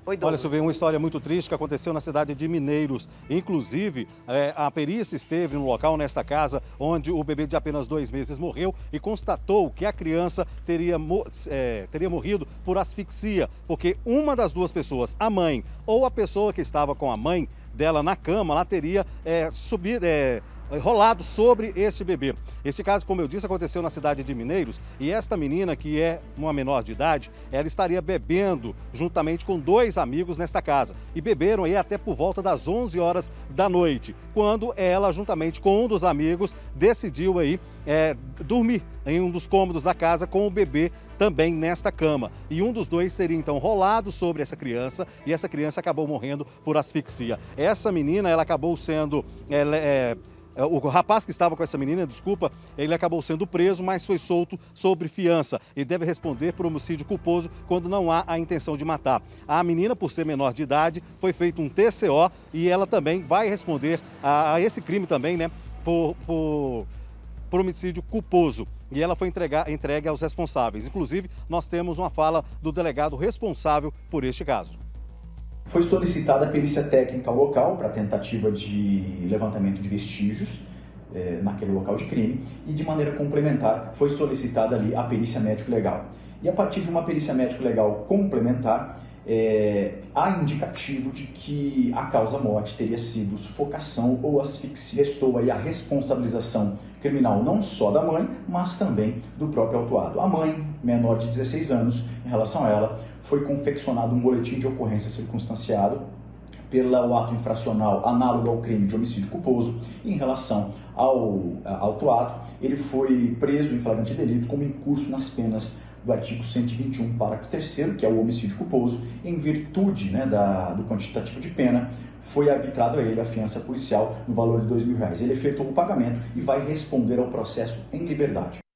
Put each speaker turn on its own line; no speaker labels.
Oi,
Olha,
Douglas.
Silvia, uma história muito triste que aconteceu na cidade de Mineiros. Inclusive, a perícia esteve no local, nesta casa, onde o bebê de apenas 2 meses morreu e constatou que a criança teria morrido por asfixia, porque uma das duas pessoas, a mãe ou a pessoa que estava com a mãe dela na cama, ela teria rolado sobre este bebê. Este caso, como eu disse, aconteceu na cidade de Mineiros e esta menina, que é uma menor de idade, ela estaria bebendo juntamente com 2 amigos nesta casa e beberam aí até por volta das 11 horas da noite, quando ela, juntamente com um dos amigos, decidiu aí dormir em um dos cômodos da casa com o bebê também nesta cama. E um dos 2 teria então rolado sobre essa criança e essa criança acabou morrendo por asfixia. Essa menina, ela acabou sendo... O rapaz que estava com essa menina, desculpa, ele acabou sendo preso, mas foi solto sob fiança e deve responder por homicídio culposo quando não há a intenção de matar. A menina, por ser menor de idade, foi feito um TCO e ela também vai responder a esse crime também, né, por homicídio culposo. E ela foi entregue aos responsáveis. Inclusive, nós temos uma fala do delegado responsável por este caso.
Foi solicitada a perícia técnica ao local para tentativa de levantamento de vestígios naquele local de crime e, de maneira complementar, foi solicitada ali a perícia médico-legal. E a partir de uma perícia médico-legal complementar, há indicativo de que a causa-morte teria sido sufocação ou asfixia. Restou aí a responsabilização criminal não só da mãe, mas também do próprio autuado. A mãe, menor de 16 anos, em relação a ela, foi confeccionado um boletim de ocorrência circunstanciado pelo ato infracional análogo ao crime de homicídio culposo. E em relação ao autuado, ele foi preso em flagrante delito como incurso nas penas do artigo 121, parágrafo 3º, que é o homicídio culposo. Em virtude do quantitativo de pena, foi arbitrado a ele a fiança policial no valor de R$ 2.000. Ele efetuou o pagamento e vai responder ao processo em liberdade.